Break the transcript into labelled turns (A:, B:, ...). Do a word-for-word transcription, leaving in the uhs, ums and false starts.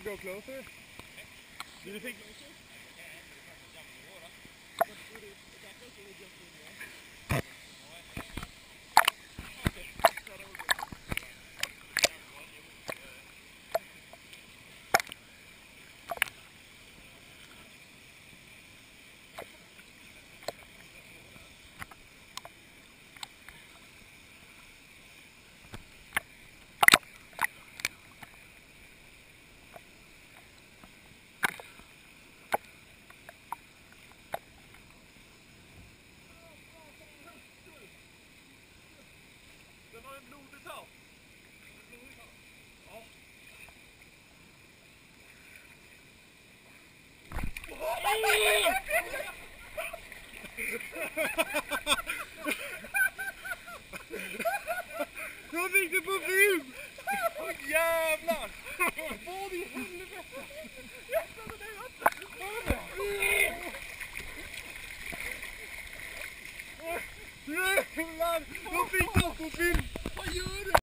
A: go closer? Do you think... Jag fick det på film! Åh jävlar! Vad i helvete? Jävlar, det är jävlar! Jag fick det på film! Vad gör du?